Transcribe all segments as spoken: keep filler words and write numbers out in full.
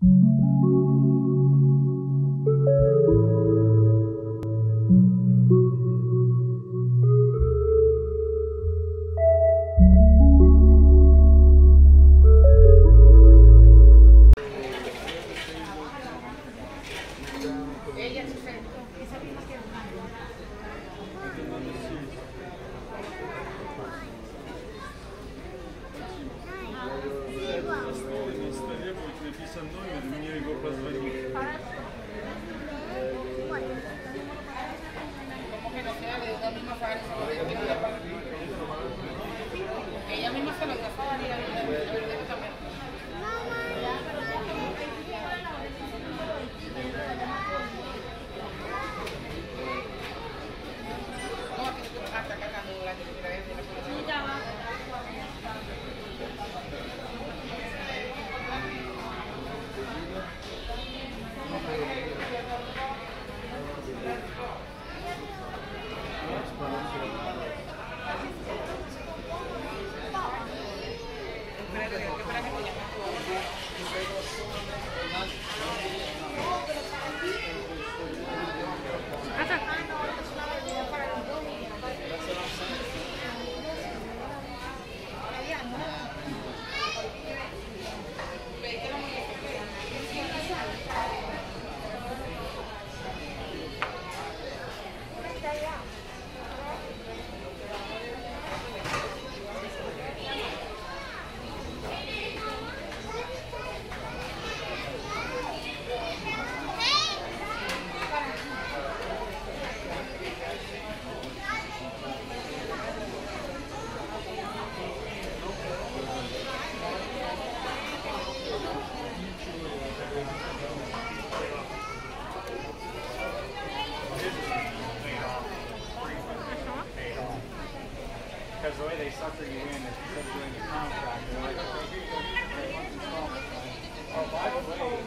Because the way they sucker you in is instead of doing your contract, they're like, okay, here you go, here's your installment plan. Oh, by the way,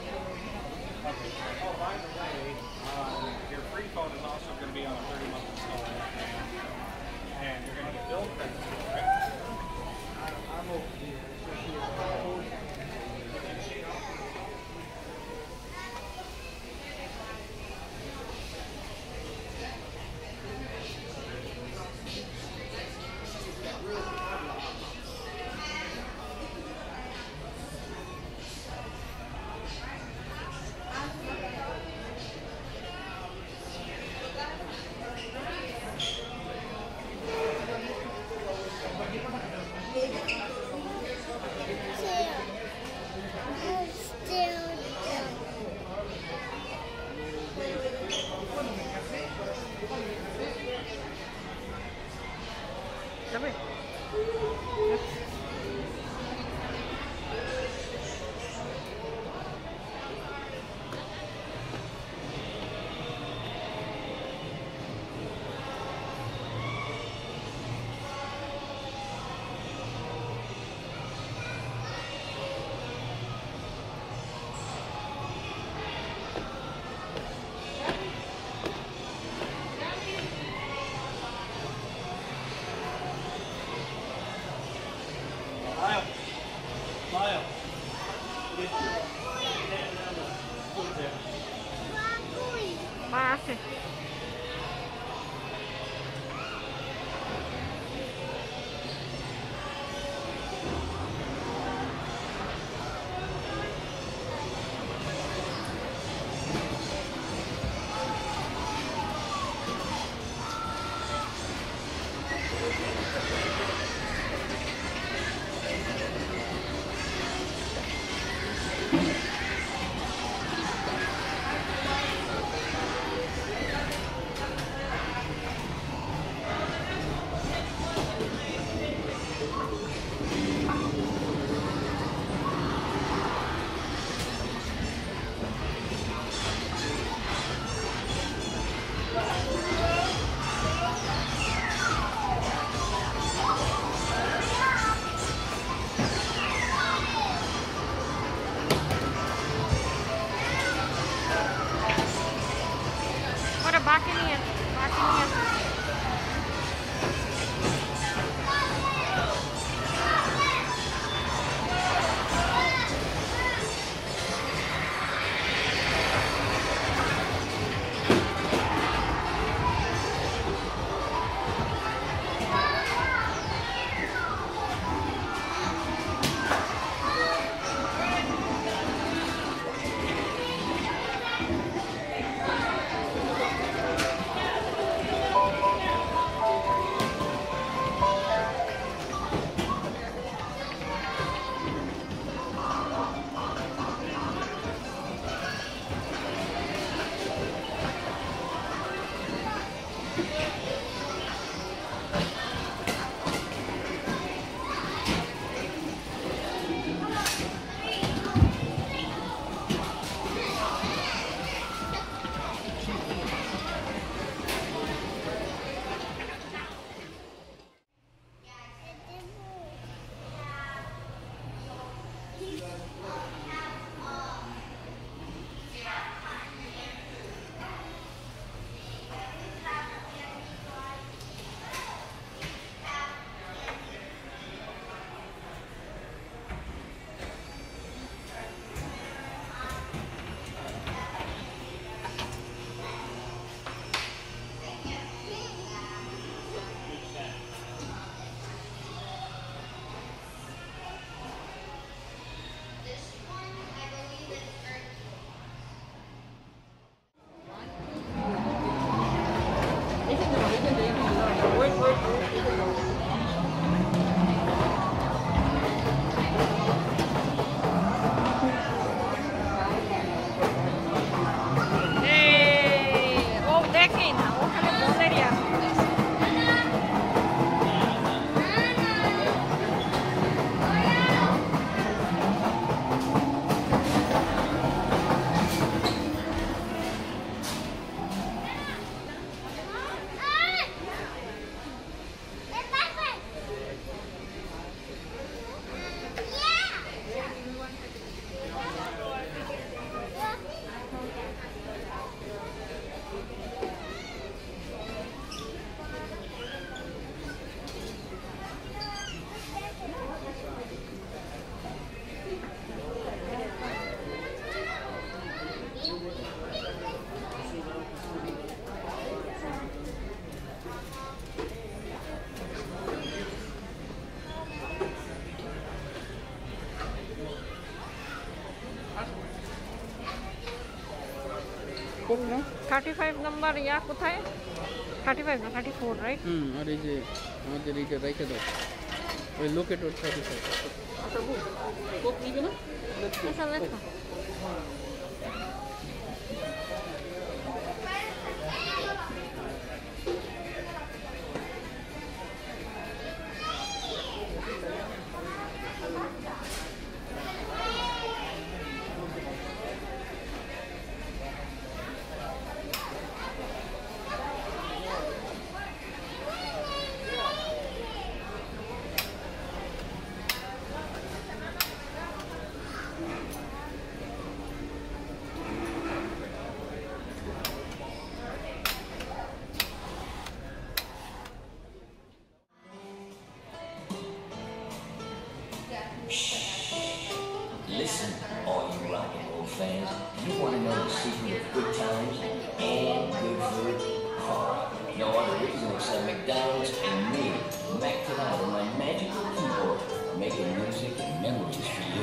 okay. Oh, by the way, um, your free phone is also going to be on a thirty month installment plan, and you're going to get billed credits for it, right? I'm over here. Pase. Bakit কোন না thirty-five number ইয়া কোথায়? thirty-five না thirty-four, right? হুম, আর এই যে আমাদের এইটা রাইখে দাও। ওই লোকেটর thirty-five। আচ্ছা, বুক কোক নিবে না? আচ্ছা, লেখো। Listen, all you rock and roll fans, you want to know the secret of good times and good food? Oh, no other reason except McDonald's and me, Mac tonight on my magical keyboard, making music and memories for you.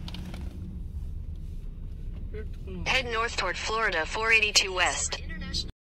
Head north toward Florida four eighty-two West.